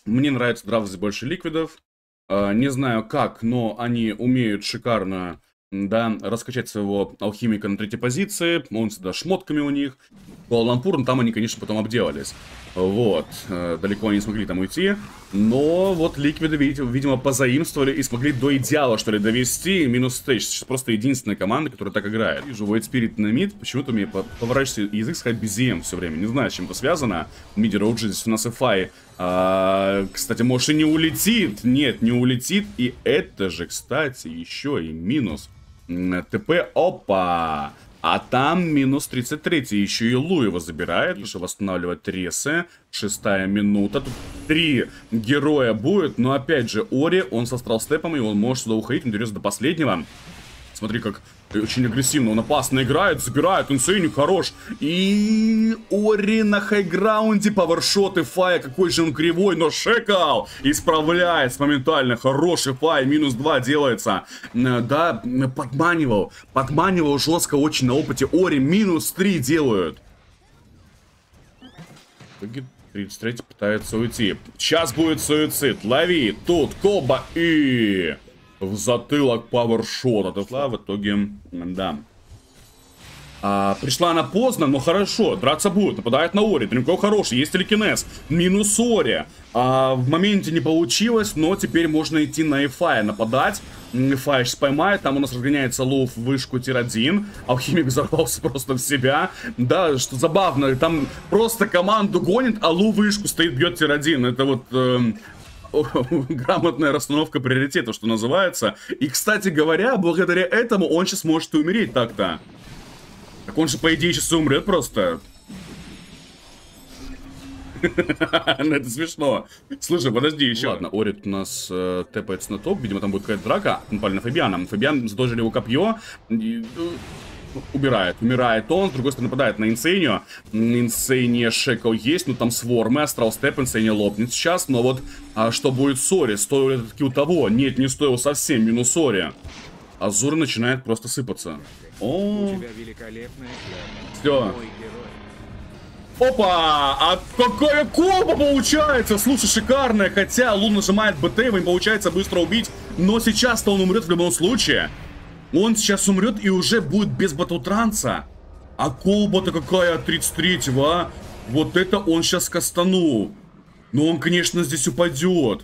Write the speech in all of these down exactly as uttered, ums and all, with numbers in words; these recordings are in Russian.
Мне нравится драфт здесь больше ликвидов. Uh, не знаю как, но они умеют шикарно, да, раскачать своего алхимика на третьей позиции. Он всегда шмотками у них. Куала-Лумпур, ну, там они, конечно, потом обделались. Вот. Uh, далеко они не смогли там уйти. Но вот ликвиды, видимо, позаимствовали и смогли до идеала, что ли, довести. Минус стейдж. Сейчас просто единственная команда, которая так играет. Вижу Void Spirit на мид. Почему-то мне поворачивается язык сказать би зет эм все время. Не знаю, с чем это связано. Миди Роуджи, здесь у нас эф ай. А, кстати, может и не улетит. Нет, не улетит. И это же, кстати, еще и минус ТП. Опа! А там минус тридцать три. Еще и Лу его забирает. Еще восстанавливать ресы. Шестая минута. Тут три героя будет. Но опять же, Ори, он со стралстепом. И он может сюда уходить. Он дерется до последнего. Смотри, как очень агрессивно он опасно играет, забирает, инсейник хорош. И Ори на хайграунде, павершоты Фая, какой же он кривой, но Шекал исправляется моментально, хороший Фай, минус два делается. Да, подманивал, подманивал жестко очень на опыте. Ори минус три делают. тридцать три пытается уйти. Сейчас будет суицид, лови, тут Коба и... В затылок пауэршот отошла, в итоге, да. А, пришла она поздно, но хорошо, драться будет, нападает на Ори, Дримков хороший, есть телекинез, минус Ори. А, в моменте не получилось, но теперь можно идти на эф ай нападать. эф ай сейчас поймает, там у нас разгоняется Лу в вышку тир один, Алхимик взорвался просто в себя. Да, что забавно, там просто команду гонит, а Лу вышку стоит, бьет тир один, это вот... Эм... грамотная расстановка приоритетов, что называется. И, кстати говоря, благодаря этому он сейчас может и умереть так-то. Так он же, по идее, сейчас и умрет просто. Это смешно. Слушай, подожди еще. Ладно, Орит у нас э, тэпается на топ. Видимо, там будет какая-то драка. Напали на Фабиана. Фабиан задолжили его копье. И... Убирает, умирает он, с другой стороны нападает на Инсейнию. Инсейния Шекл есть, но там свормы, Астрал Степ, Инсейния лопнет сейчас. Но вот, а что будет с Ори? Стоил ли этот килл того? Нет, не стоил совсем, минус Ори. Азур начинает просто сыпаться. О, все. Опа! А какая комбо получается! Слушай, шикарная, хотя Лун нажимает БТ, его не получается быстро убить. Но сейчас-то он умрет в любом случае. Он сейчас умрет и уже будет без батлтранса. А колба-то какая от тридцать третьего, а? Вот это он сейчас кастанул. Но он, конечно, здесь упадет.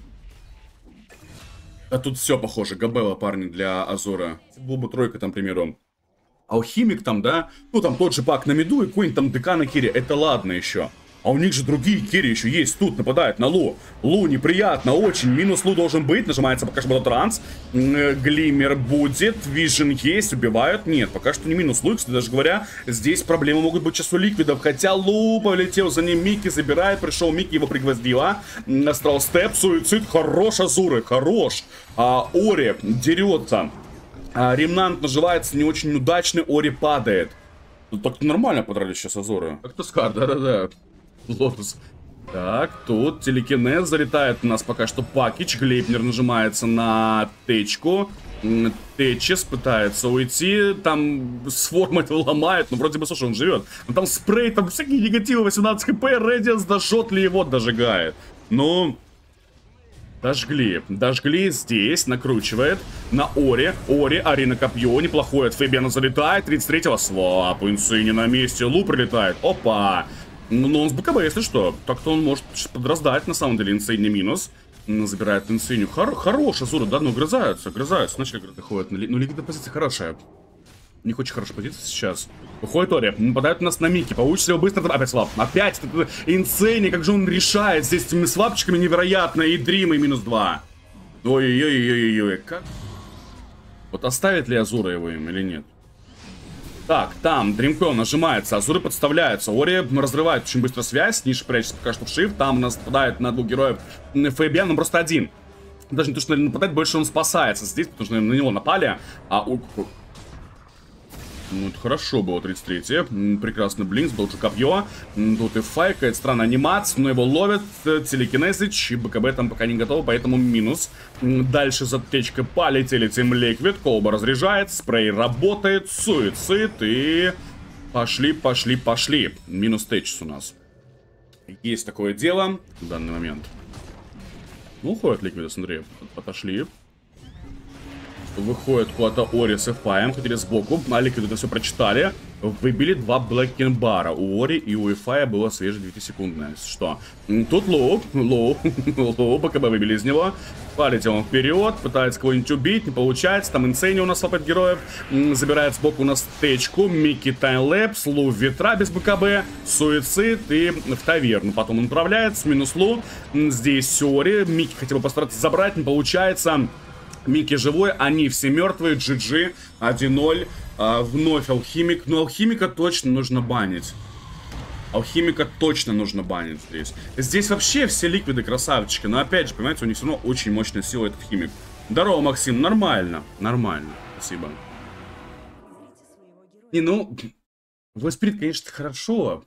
А тут все похоже. Габелла, парни, для Азора. Был бы тройка там, к примеру. Алхимик там, да? Ну, там тот же пак на миду и какой-нибудь там ДК на керри. Это ладно еще. А у них же другие керри еще есть. Тут нападает на Лу. Лу неприятно очень. Минус Лу должен быть. Нажимается пока что транс. Глиммер будет. Вижен есть. Убивают. Нет, пока что не минус Лу. Кстати, даже говоря, здесь проблемы могут быть сейчас у ликвидов. Хотя Лу полетел за ним. Микки забирает. Пришел Микки, его пригвоздила. Астрал Степ. Суицид. Хорош, Азуры. Хорош. А, Ори дерется. А, Ремнант наживается не очень удачный. Ори падает. Ну, так нормально подрались сейчас Азуры. Как-то скар, да-да-да. Лотус. Так, тут телекинез залетает у нас пока что Пакич. Глейпнер нажимается на течку. Течес пытается уйти. Там сформ это ломает. Ну, вроде бы, слушай, он живет. Но там спрей, там всякие негативы. восемнадцать хп. Редианс дошот ли его дожигает. Ну... Дожгли. Дожгли здесь. Накручивает на Ори. Ори, Арина копье. Неплохое от Фабиана залетает. тридцать третьего свап. Инсейни на месте. Лу прилетает. Опа. Ну, он с БКБ, если что. Так-то он может подраздать, на самом деле, Инсейни минус. Забирает Инсейнию. Хор хорошая Азура, да, ну, грызаются, грызаются. Начали ходят. Ну, лигная позиция хорошая. У них очень хорошая позиция сейчас. Выходит Ори, нападают у нас на Микки. Получится его быстро... Опять свап. Опять Инсейни, как же он решает здесь с этими свапчиками невероятно. И Дрим, и минус два. Ой-ой-ой-ой-ой. Как? Вот оставит ли Азура его им или нет? Так, там Дримквелл нажимается, Азуры подставляются. Ори разрывает очень быстро связь. Ниша прячется пока что в шифт. Там у нас нападает на двух героев Фабиан, он просто один. Даже не то, что нападать, больше он спасается здесь, потому что на него напали. А у... Ну, это хорошо было, тридцать третье. Прекрасно Блинкс, был же копье. Тут и файкает, странная анимация, но его ловят. Телекинезич, и БКБ там пока не готово, поэтому минус. Дальше за течкой полетели Тим Ликвид. Колба разряжает, спрей работает, суицид и... Пошли, пошли, пошли. Минус течс у нас. Есть такое дело в данный момент. Ну, уходят ликвиды, смотри. Отошли. Выходит куда-то Ори с Эфаем, хотели сбоку, а ликвиды это все прочитали. Выбили два Блэкенбара. У Ори и у Эфая было свежее девятисекундное. Что? Тут лоу, лоу, лоу, БКБ выбили из него. Полетел он вперед, пытается кого-нибудь убить, не получается. Там Инсейни у нас лопает героев. Забирает сбоку у нас течку. Микки Таймлэпс, Лу ветра без БКБ, Суицид и в таверну. Потом он отправляется, минус Лу. Здесь Ори. Микки хотел бы постараться забрать, не получается. Микки живой, они все мертвые, джи джи, один ноль, а, вновь Алхимик, но Алхимика точно нужно банить. Алхимика точно нужно банить здесь. Здесь вообще все ликвиды красавчики, но опять же, понимаете, у них все равно очень мощная сила этот Химик. Здорово, Максим, нормально, нормально, спасибо. И ну, Войспирит, конечно, хорошо.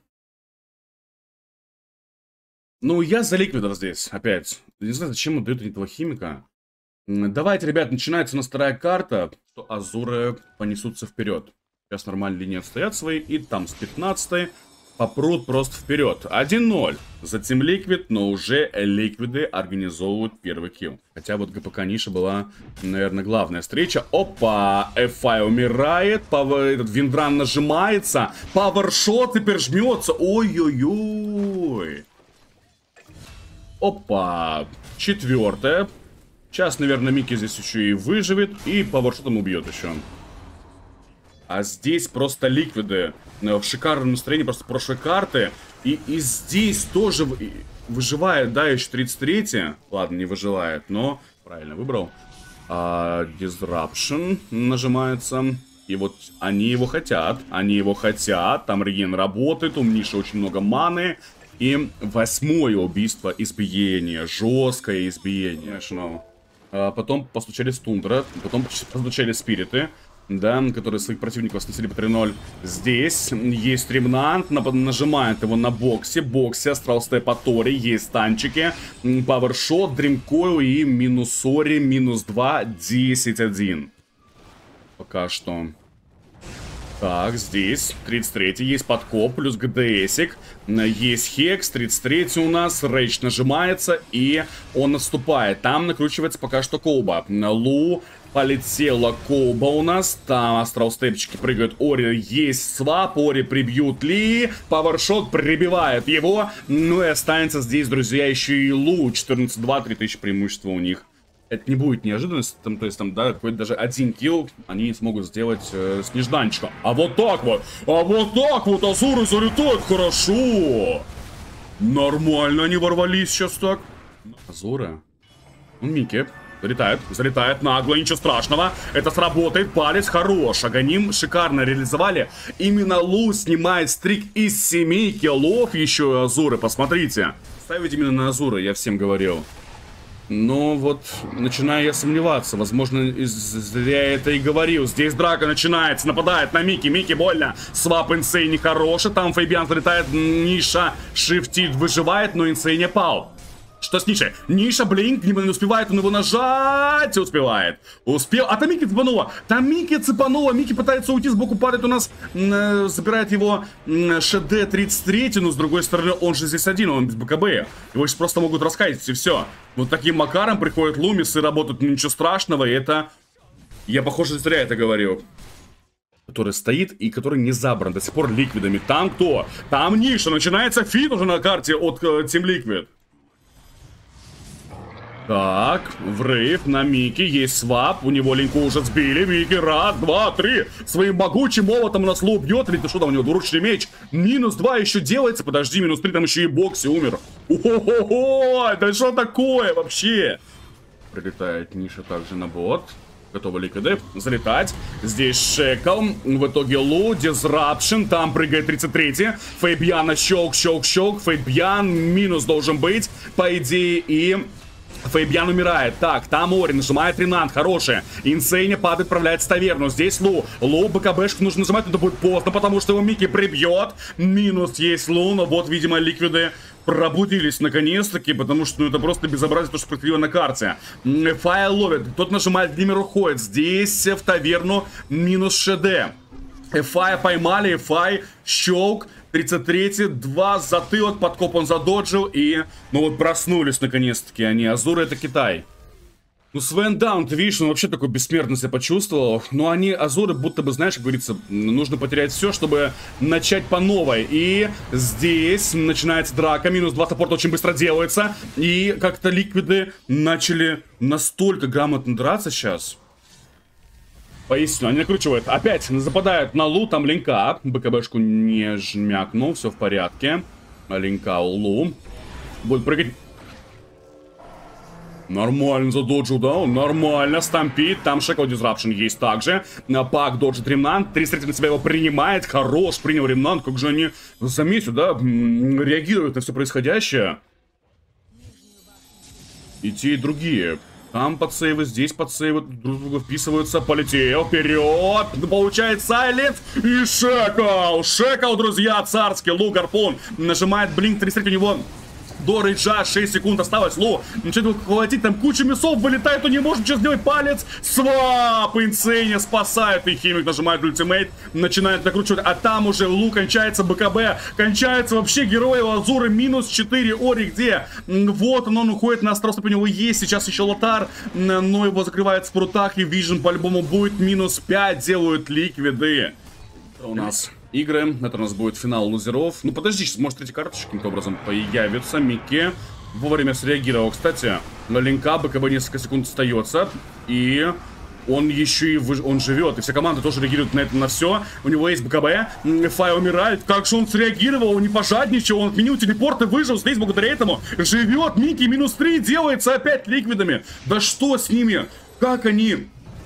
Ну, я за ликвидов здесь, опять. Не знаю, зачем он дает этого Химика. Давайте, ребят, начинается у нас вторая карта, что Азуры понесутся вперед. Сейчас нормальные линии отстоят свои, и там с пятнадцатой попрут просто вперед. один ноль. Затем Ликвид, но уже Ликвиды организовывают первый килл. Хотя вот ГПК Ниша была, наверное, главная встреча. Опа! Эфай умирает, пав... этот Виндран нажимается, павершот теперь жмется. Ой-ой-ой. Опа! Четвертая. Сейчас, наверное, Микки здесь еще и выживет, и павершотом убьет еще. А здесь просто ликвиды в шикарном настроении просто прошлой карты. И, и здесь тоже выживает, да, еще тридцать третья. Ладно, не выживает, но правильно выбрал. А, Disruption нажимается. И вот они его хотят, они его хотят. Там реген работает, у Ниши очень много маны. И восьмое убийство, избиение, жесткое избиение. А потом постучались Тундра, потом постучали Спириты, да, которые своих противников сносили по три ноль. Здесь есть Ремнант, нажимает его на боксе, боксе, Астрал Степ Атори, есть танчики, Павершот, Дримкойл и минус Ори, минус два, десять один. Пока что. Так, здесь тридцать третий, есть подкоп, плюс ГДСик, есть Хекс, тридцать третий у нас, Рейдж нажимается, и он наступает. Там накручивается пока что Колба. Лу, полетела Колба у нас, там Астрал Степчики прыгают, Ори, есть свап, Ори прибьют Ли, Павершот прибивает его, ну и останется здесь, друзья, еще и Лу, четырнадцать два, три тысячи преимущества у них. Это не будет неожиданность, там, то есть там, да, какой-то даже один килл они смогут сделать э, с нежданчика. А вот так вот, а вот так вот Азуры залетают хорошо. Нормально они ворвались сейчас так. Азуры. Ну, Микки залетает, залетает нагло, ничего страшного. Это сработает, палец хорош. Аганим шикарно реализовали. Именно Лу снимает стрик из семи киллов еще Азуры, посмотрите. Ставить именно на Азуры, я всем говорил. Но вот начинаю я сомневаться. Возможно, зря это и говорил. Здесь драка начинается. Нападает на Микки. Микки больно. Свап Инсей нехороший. Там Фейбиан залетает. Ниша шифтит, выживает, но Инсей не пал. Что с Нишей? Ниша, блин, не успевает он его нажать. Успевает. Успел. А там Микки цепанула. Там Микки цепанула. Микки пытается уйти. Сбоку падает у нас. Э, забирает его э, ШД тридцать три. Но с другой стороны, он же здесь один. Он без БКБ. Его сейчас просто могут раскатить. И все. Вот таким макаром приходят Лумисы. Работают, ничего страшного. И это... Я, похоже, зря это говорил. Который стоит и который не забран до сих пор ликвидами. Там кто? Там Ниша. Начинается фит уже на карте от э, Team Liquid. Так, врыв на Микки, есть свап, у него линку уже сбили, Микки, раз, два, три, своим могучим молотом у нас Лу бьет, или ты что там у него, двуручный меч, минус два еще делается, подожди, минус три, там еще и Бокси умер, о-хо-хо, да что такое вообще? Прилетает Ниша также на бот, готовы ликвиды, залетать, здесь Шекл, в итоге Лу, Disruption, там прыгает тридцать третий, Фейбьяна щелк, щелк, щелк, Фейбьян, минус должен быть, по идее, и... Фейбьян умирает. Так, там Ори нажимает Ренант, хорошая. Инсейни падает, отправляется в таверну. Здесь Лу. Лу, БКБшку нужно нажимать, но это будет поздно, потому что его Микки прибьет. Минус есть Лу, но вот, видимо, ликвиды пробудились наконец-таки, потому что ну, это просто безобразие, то, что происходило на карте. Файл ловит, тот нажимает, Димер уходит. Здесь в таверну минус ШД. Эфая поймали, Эфай, щелк, тридцать третий, два, затылок, подкоп он задоджил, и... Ну вот проснулись наконец-таки они. Азуры — это Китай. Ну, Свен Даун, ты видишь, он вообще такой бессмертный себя почувствовал. Но они, Азуры, будто бы, знаешь, как говорится, нужно потерять все, чтобы начать по новой. И здесь начинается драка. Минус два саппорта очень быстро делается. И как-то ликвиды начали настолько грамотно драться сейчас. Поясню, они накручивают. Опять западают на Лу, там линка. БКБшку не жмякнул, все в порядке. Линка у Лу. Будет прыгать. Нормально задоджил, да? Он нормально стампит. Там Шекл Дизрапшн есть также. Пак доджит Ремнант. тридцать три на себя его принимает. Хорош, принял Ремнант. Как же они, заметьте, да, реагируют на все происходящее. И те, и другие. Там подсейвы, здесь подсейвы, друг друга вписываются. Полетел вперед. Получает Сайлент. И Шекл. Шекл, друзья, царский. Лу Гарпун нажимает блинк. тридцать три у него. До рейджа шесть секунд осталось. Лу начинает его хватить, там куча мясов вылетает, он не может сейчас сделать палец. Свап, Инсейни спасает, и Химик нажимает ультимейт, начинает накручивать, а там уже Лу кончается, БКБ кончается, вообще герой Азуры, минус четыре, Ори где? Вот он, он уходит на остров, у него есть сейчас еще Лотар, но его закрывает в прутах, и Вижн по-любому будет минус пять, делают ликвиды. У нас игры, это у нас будет финал лузеров. Ну подожди, сейчас может эти карточки каким-то образом появятся. Микки вовремя среагировал, кстати, на линка, БКБ несколько секунд остается. И он еще и вы... он живет, и вся команда тоже реагирует на это, на все. У него есть БКБ, Фай умирает. Как же он среагировал, он не пожадничал, он отменил телепорт и выжил здесь благодаря этому. Живет, Микки минус три делается опять ликвидами. Да что с ними? Как они...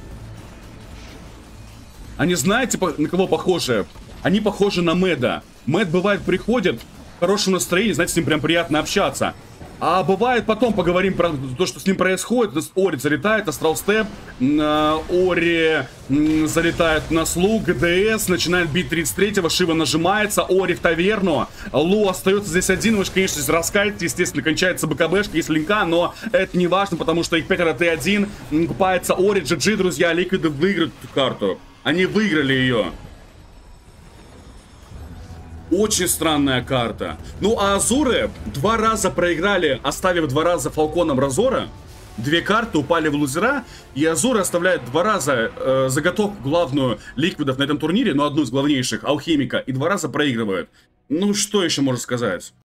Они знаете, на кого похожи? Они похожи на Мэда. Мэд, бывает, приходит в хорошем настроении, знаете, с ним прям приятно общаться. А бывает, потом поговорим про то, что с ним происходит. Ори залетает, Астрал Степ, Ори залетает на Слу, ГДС, начинает бить тридцать третьего, Шива нажимается, Ори в таверну, Лу остается здесь один, вы же, конечно, здесь раскаете, естественно, кончается БКБшка, есть линка, но это не важно, потому что их пятеро Т один, купается Ори, джи джи, друзья, ликвиды выиграют эту карту. Они выиграли ее. Очень странная карта. Ну а Азуры два раза проиграли, оставив два раза Фалконом Разора. Две карты упали в лузера. И Азуры оставляют два раза э, заготовку главную ликвидов на этом турнире, но одну из главнейших, Алхимика, и два раза проигрывают. Ну что еще можно сказать?